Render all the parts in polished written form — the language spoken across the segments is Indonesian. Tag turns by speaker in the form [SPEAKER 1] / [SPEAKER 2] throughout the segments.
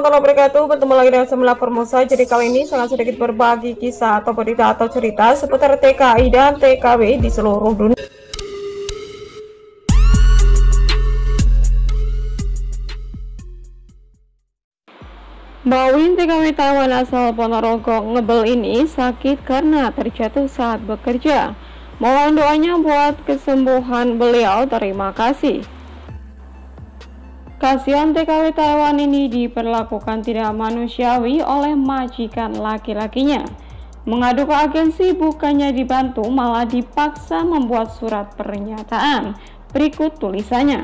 [SPEAKER 1] warahmatullahi wabarakatuh. Bertemu lagi dengan Semula Formosa. Jadi kali ini sangat sedikit berbagi kisah atau berita atau cerita seputar TKI dan TKW di seluruh dunia. Mbak Win TKW Taiwan asal Ponorogo ngebel ini sakit karena terjatuh saat bekerja. Mohon doanya buat kesembuhan beliau, terima kasih. Kasihan TKW Taiwan ini diperlakukan tidak manusiawi oleh majikan laki-lakinya. Mengadu ke agensi bukannya dibantu, malah dipaksa membuat surat pernyataan. Berikut tulisannya.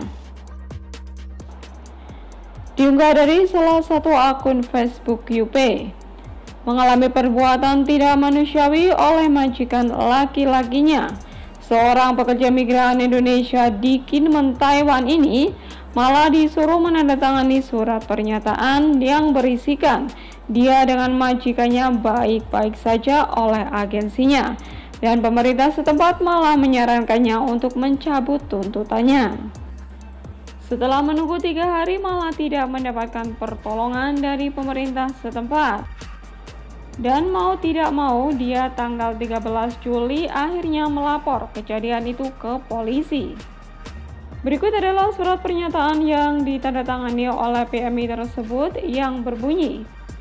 [SPEAKER 1] Diunggah dari salah satu akun Facebook UP. Mengalami perbuatan tidak manusiawi oleh majikan laki-lakinya. Seorang pekerja migran Indonesia di Kinmen, Taiwan ini malah disuruh menandatangani surat pernyataan yang berisikan dia dengan majikannya baik-baik saja oleh agensinya, dan pemerintah setempat malah menyarankannya untuk mencabut tuntutannya. Setelah menunggu 3 hari malah tidak mendapatkan pertolongan dari pemerintah setempat. Dan mau tidak mau dia tanggal 13 Juli akhirnya melapor kejadian itu ke polisi. Berikut adalah surat pernyataan yang ditandatangani oleh PMI tersebut yang berbunyi.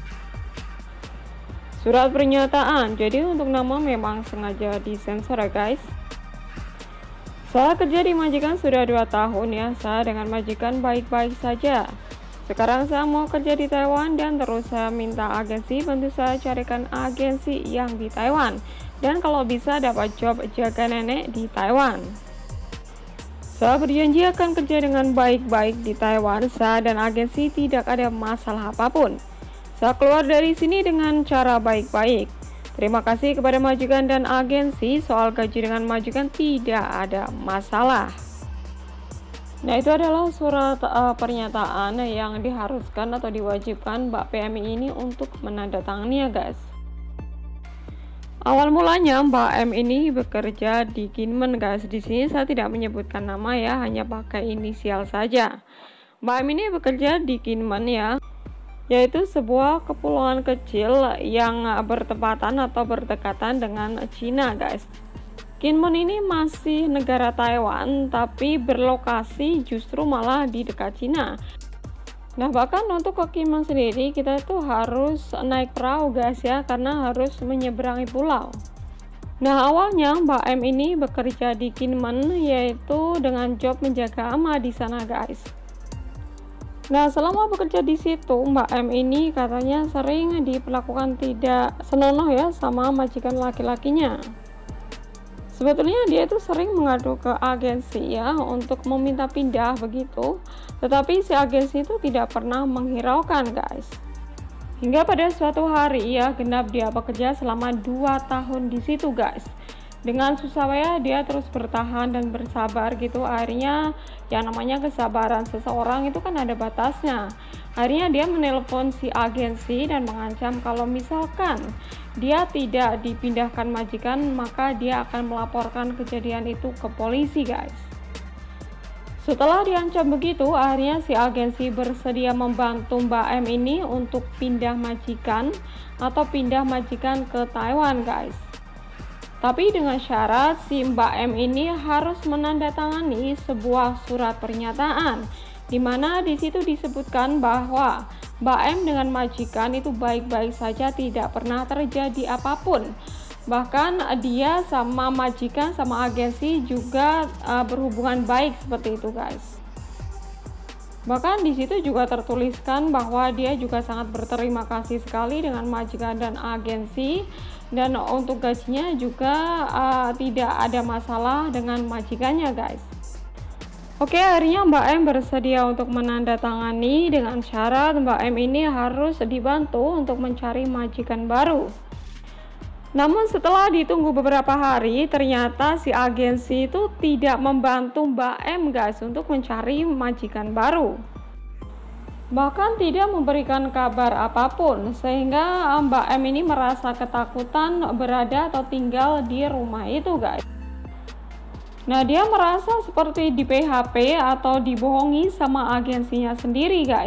[SPEAKER 1] Surat pernyataan, jadi untuk nama memang sengaja disensor ya guys. Saya kerja di majikan sudah 2 tahun ya, saya dengan majikan baik-baik saja. Sekarang saya mau kerja di Taiwan dan terus saya minta agensi bantu saya carikan agensi yang di Taiwan. Dan kalau bisa dapat job jaga nenek di Taiwan. Saya berjanji akan kerja dengan baik-baik di Taiwan, saya dan agensi tidak ada masalah apapun. Saya keluar dari sini dengan cara baik-baik. Terima kasih kepada majikan dan agensi, soal gaji dengan majikan tidak ada masalah. Nah, itu adalah surat pernyataan yang diharuskan atau diwajibkan Mbak PMI ini untuk menandatangani ya guys. Awal mulanya Mbak M ini bekerja di Kinmen guys. Di sini saya tidak menyebutkan nama ya, hanya pakai inisial saja. Mbak M ini bekerja di Kinmen ya, yaitu sebuah kepulauan kecil yang bertepatan atau berdekatan dengan Cina guys. Kinmen ini masih negara Taiwan, tapi berlokasi justru malah di dekat Cina. Nah, bahkan untuk ke Kinmen sendiri kita itu harus naik perahu guys ya, karena harus menyeberangi pulau. Nah, awalnya Mbak M ini bekerja di Kinmen yaitu dengan job menjaga ama di sana guys. Nah, selama bekerja di situ Mbak M ini katanya sering diperlakukan tidak senonoh ya sama majikan laki-lakinya. Sebetulnya dia itu sering mengadu ke agensi ya untuk meminta pindah begitu, tetapi si agensi itu tidak pernah menghiraukan guys. Hingga pada suatu hari ya genap dia bekerja selama 2 tahun di situ guys. Dengan susah payah dia terus bertahan dan bersabar gitu. Akhirnya yang namanya kesabaran seseorang itu kan ada batasnya. Akhirnya dia menelpon si agensi dan mengancam kalau misalkan dia tidak dipindahkan majikan, maka dia akan melaporkan kejadian itu ke polisi guys. Setelah diancam begitu, akhirnya si agensi bersedia membantu Mbak M ini untuk pindah majikan atau pindah majikan ke Taiwan guys. Tapi dengan syarat si Mbak M ini harus menandatangani sebuah surat pernyataan, di mana di situ disebutkan bahwa Mbak M dengan majikan itu baik-baik saja, tidak pernah terjadi apapun. Bahkan dia sama majikan sama agensi juga berhubungan baik seperti itu guys. Bahkan di situ juga tertuliskan bahwa dia juga sangat berterima kasih sekali dengan majikan dan agensi, dan untuk gajinya juga tidak ada masalah dengan majikannya guys. Oke, akhirnya Mbak M bersedia untuk menandatangani dengan syarat Mbak M ini harus dibantu untuk mencari majikan baru. Namun setelah ditunggu beberapa hari, ternyata si agensi itu tidak membantu Mbak M guys untuk mencari majikan baru. Bahkan tidak memberikan kabar apapun, sehingga Mbak M ini merasa ketakutan berada atau tinggal di rumah itu guys. Nah, dia merasa seperti di PHP atau dibohongi sama agensinya sendiri guys.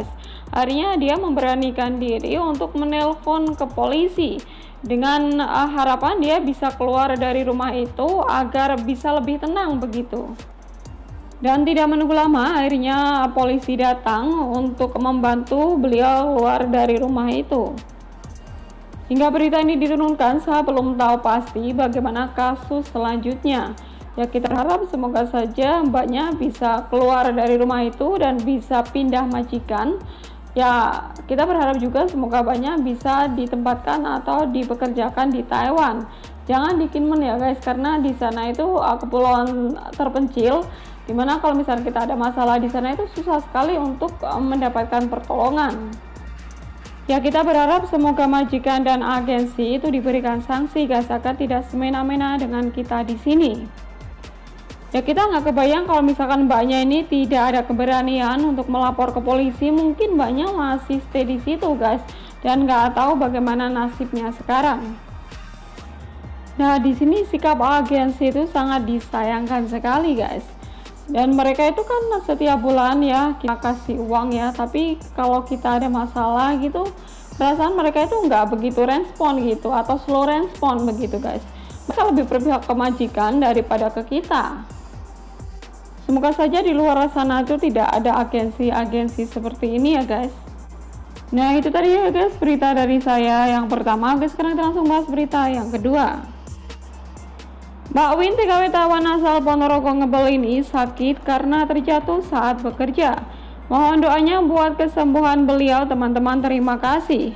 [SPEAKER 1] Akhirnya dia memberanikan diri untuk menelpon ke polisi dengan harapan dia bisa keluar dari rumah itu agar bisa lebih tenang begitu. Dan tidak menunggu lama, akhirnya polisi datang untuk membantu beliau keluar dari rumah itu. Hingga berita ini diturunkan, saya belum tahu pasti bagaimana kasus selanjutnya. Ya, kita harap semoga saja mbaknya bisa keluar dari rumah itu dan bisa pindah majikan. Ya, kita berharap juga semoga mbaknya bisa ditempatkan atau dipekerjakan di Taiwan. Jangan di Kinmen ya guys, karena di sana itu kepulauan terpencil, dimana kalau misalnya kita ada masalah di sana itu susah sekali untuk mendapatkan pertolongan. Ya, kita berharap semoga majikan dan agensi itu diberikan sanksi guys, agar tidak semena-mena dengan kita di sini. Ya, kita nggak kebayang kalau misalkan mbaknya ini tidak ada keberanian untuk melapor ke polisi, mungkin mbaknya masih stay di situ guys, dan nggak tahu bagaimana nasibnya sekarang. Nah, di sini sikap agensi itu sangat disayangkan sekali guys. Dan mereka itu kan setiap bulan ya kita kasih uang ya, tapi kalau kita ada masalah gitu, perasaan mereka itu nggak begitu respon gitu, atau slow respon begitu guys. Mereka lebih berpihak ke majikan daripada ke kita. Semoga saja di luar sana itu tidak ada agensi-agensi seperti ini ya guys. Nah, itu tadi ya guys berita dari saya yang pertama guys. Sekarang kita langsung bahas berita yang kedua. Mbak Win TKW Taiwan asal Ponorogo Ngebel ini sakit karena terjatuh saat bekerja. Mohon doanya buat kesembuhan beliau teman-teman, terima kasih.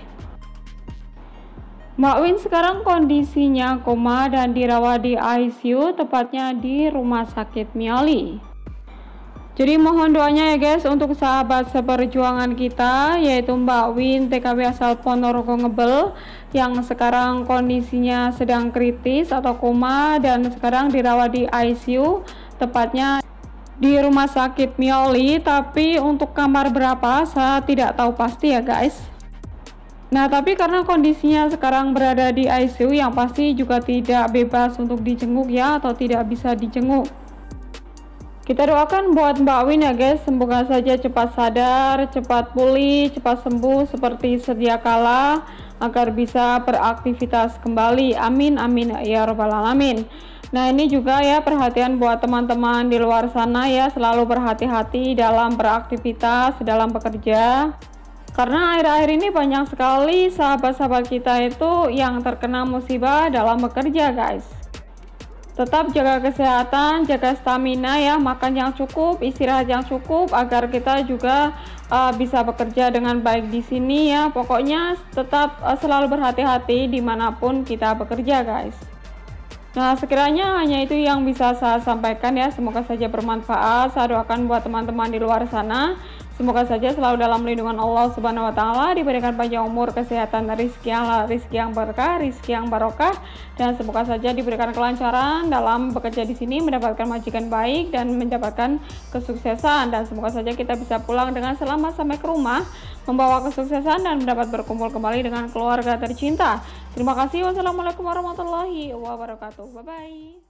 [SPEAKER 1] Mbak Win sekarang kondisinya koma dan dirawat di ICU, tepatnya di Rumah Sakit Mioli. Jadi mohon doanya ya guys untuk sahabat seperjuangan kita, yaitu Mbak Win TKW asal Ponorogo Ngebel yang sekarang kondisinya sedang kritis atau koma dan sekarang dirawat di ICU, tepatnya di Rumah Sakit Mioli. Tapi untuk kamar berapa saya tidak tahu pasti ya guys. Nah, tapi karena kondisinya sekarang berada di ICU, yang pasti juga tidak bebas untuk dijenguk ya, atau tidak bisa dijenguk. Kita doakan buat Mbak Win ya guys, semoga saja cepat sadar, cepat pulih, cepat sembuh seperti sedia kala, agar bisa beraktivitas kembali. Amin amin ya robbal alamin. Nah, ini juga ya perhatian buat teman-teman di luar sana ya, selalu berhati-hati dalam beraktivitas, dalam bekerja. Karena akhir-akhir ini banyak sekali sahabat-sahabat kita itu yang terkena musibah dalam bekerja guys. Tetap jaga kesehatan, jaga stamina ya, makan yang cukup, istirahat yang cukup agar kita juga bisa bekerja dengan baik di sini ya. Pokoknya tetap selalu berhati-hati dimanapun kita bekerja guys. Nah, sekiranya hanya itu yang bisa saya sampaikan ya, semoga saja bermanfaat. Saya doakan buat teman-teman di luar sana, semoga saja selalu dalam lindungan Allah Subhanahu wa Ta'ala, diberikan panjang umur, kesehatan, rizki yang berkah, rizki yang barokah, dan semoga saja diberikan kelancaran dalam bekerja di sini, mendapatkan majikan baik dan mendapatkan kesuksesan. Dan semoga saja kita bisa pulang dengan selamat sampai ke rumah, membawa kesuksesan dan mendapat berkumpul kembali dengan keluarga tercinta. Terima kasih. Wassalamualaikum warahmatullahi wabarakatuh. Bye bye.